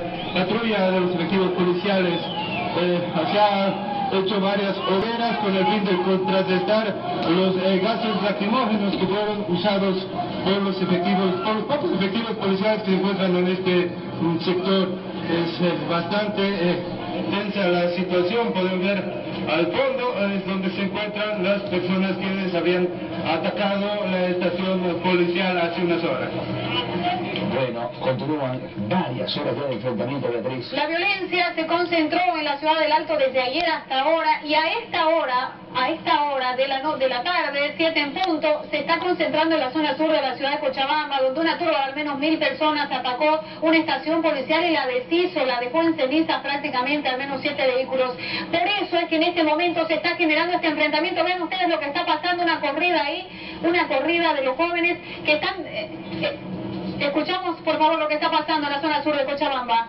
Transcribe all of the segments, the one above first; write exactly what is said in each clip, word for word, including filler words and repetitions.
patrulla de los efectivos policiales. Eh, se ha hecho varias hogueras con el fin de contrarrestar los eh, gases lacrimógenos que fueron usados por los efectivos, por los pocos efectivos policiales que se encuentran en este um, sector. Es eh, bastante eh, tensa la situación. Pueden ver al fondo eh, es donde se encuentran las personas quienes habían atacado la estación policial hace unas horas. Bueno, continúan varias horas ya de enfrentamiento, Beatriz. La violencia se concentró en la ciudad del Alto desde ayer hasta ahora, y a esta hora, a esta hora de la, no, de la tarde, siete en punto, se está concentrando en la zona sur de la ciudad de Cochabamba, donde una turba de al menos mil personas atacó una estación policial y la deshizo, la dejó en cenizas prácticamente al menos siete vehículos. Por eso es que en este momento se está generando este enfrentamiento. Vean ustedes lo que está pasando, una corrida ahí, una corrida de los jóvenes que están... Eh, eh, Escuchamos, por favor, lo que está pasando en la zona sur de Cochabamba.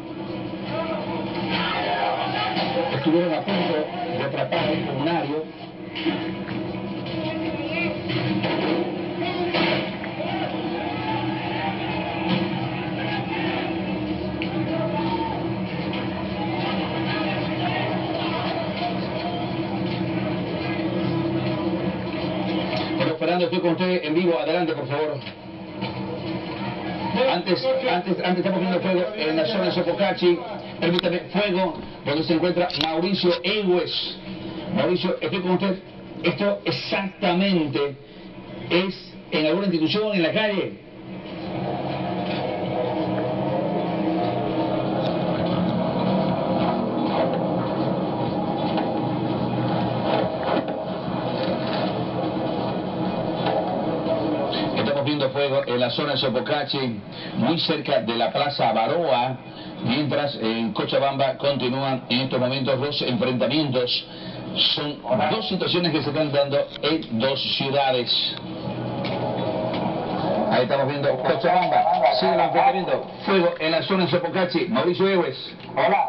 Estuvieron a punto de atrapar a un comunario. Bueno, Fernando, estoy con usted en vivo. Adelante, por favor. Antes, antes, antes estamos viendo fuego en la zona de Sopocachi. Permítame, fuego donde se encuentra Mauricio Egues. Mauricio, estoy con usted. Esto exactamente es en alguna institución, en la calle. Viendo fuego en la zona de Sopocachi, muy cerca de la Plaza Baroa, mientras en Cochabamba continúan en estos momentos los enfrentamientos. Son dos situaciones que se están dando en dos ciudades. Ahí estamos viendo Cochabamba, sigue el enfrentamiento, fuego en la zona de Sopocachi. Mauricio Egues. Hola.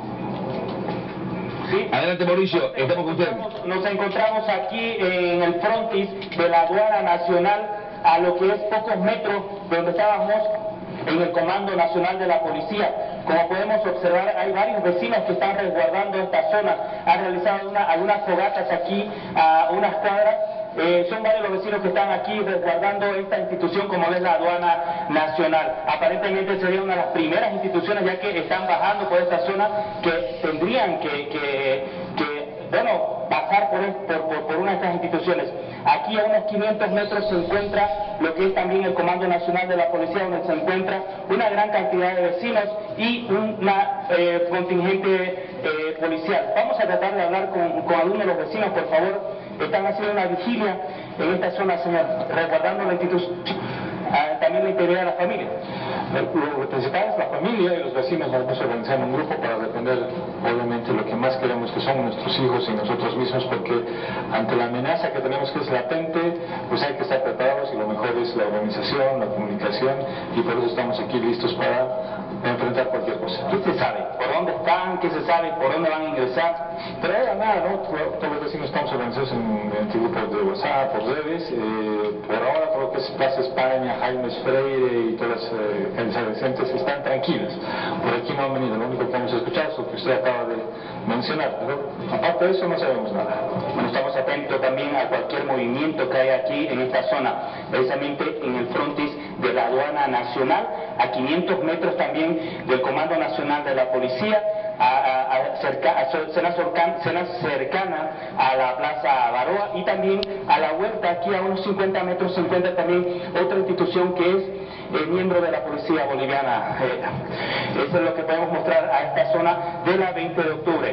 Sí. Adelante, Mauricio, estamos con usted. Nos encontramos aquí en el frontis de la aduana nacional, a lo que es pocos metros de donde estábamos en el Comando Nacional de la Policía. Como podemos observar, hay varios vecinos que están resguardando esta zona. Han realizado una, algunas fogatas aquí a unas cuadras. Eh, son varios los vecinos que están aquí resguardando esta institución, como es la Aduana Nacional. Aparentemente sería una de las primeras instituciones, ya que están bajando por esta zona, que tendrían que, que, que bueno, pasar por, por, por, por una de estas instituciones. Aquí a unos quinientos metros se encuentra lo que es también el Comando Nacional de la Policía, donde se encuentra una gran cantidad de vecinos y una eh, contingente eh, policial. Vamos a tratar de hablar con, con algunos de los vecinos, por favor. Están haciendo una vigilia en esta zona, señor, resguardando la institución, ah, también la integridad de la familia. Lo principal es la familia y los vecinos. Vamos a organizar un grupo para defender, obviamente, lo que más queremos, que son nuestros hijos y nosotros mismos, porque ante la amenaza que tenemos, que es latente, pues hay que estar preparados, y lo mejor es la organización, la comunicación, y por eso estamos aquí listos para enfrentar cualquier cosa. ¿Qué se sabe? ¿Por dónde están? ¿Qué se sabe? ¿Por dónde van a ingresar? Pero ahora nada, ¿no? Todos los vecinos estamos organizados en, en grupos de WhatsApp, por redes. Eh, por ahora, todo lo que es Plaza España, Jaime Freire y todas las eh, adolescentes están tranquilas. Por aquí no han venido, lo único que hemos escuchado es lo que usted acaba de mencionar, pero aparte de eso no sabemos nada. Bueno, estamos atentos también a cualquier movimiento que haya aquí en esta zona, precisamente en el frontis de la Aduana Nacional, a quinientos metros también del Comando Nacional de la Policía, a, a, a, cerca, a zona, cercana, zona cercana a la Plaza Baroa, y también a la vuelta, aquí a unos cincuenta metros, se encuentra también otra institución que es eh, miembro de la Policía Boliviana. Eh, eso es lo que podemos mostrar a esta zona de la veinte de octubre.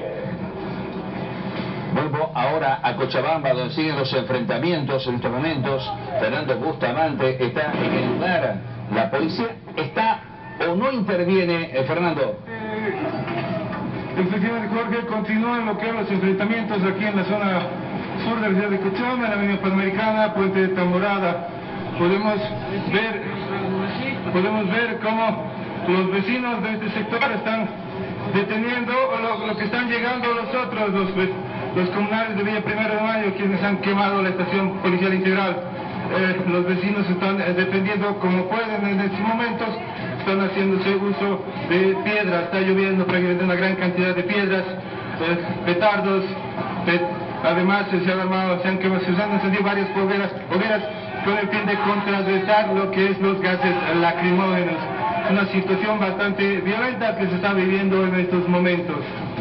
Vuelvo ahora a Cochabamba, donde siguen los enfrentamientos en estos momentos. Fernando Bustamante está en el lugar. La policía está o no interviene, eh, Fernando. Eh, efectivamente, Jorge, continúan lo que son los enfrentamientos aquí en la zona sur de la ciudad de Cochabamba, en la Avenida Panamericana, Puente de Tamborada. Podemos ver, podemos ver cómo los vecinos de este sector están deteniendo lo, lo que están llegando los otros, los, los comunales de Villa Primero de Mayo, quienes han quemado la estación policial integral. Eh, los vecinos están eh, defendiendo como pueden en estos momentos, están haciéndose uso de piedras. piedra, está lloviendo prácticamente una gran cantidad de piedras, eh, petardos, pet además se han armado, se han quemado, se han encendido varias hogueras, hogueras con el fin de contrarrestar lo que es los gases lacrimógenos. Es una situación bastante violenta que se está viviendo en estos momentos.